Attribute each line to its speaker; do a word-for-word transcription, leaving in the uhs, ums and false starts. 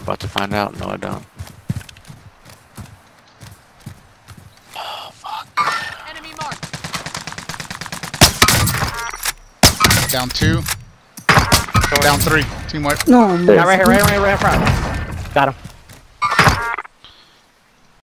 Speaker 1: About to find out. No, I don't. Oh, fuck.
Speaker 2: Enemy mark.
Speaker 3: Down two. Down three. Team wipe.
Speaker 4: No,
Speaker 5: Yeah, right here, right here, right here, right in front. Got him.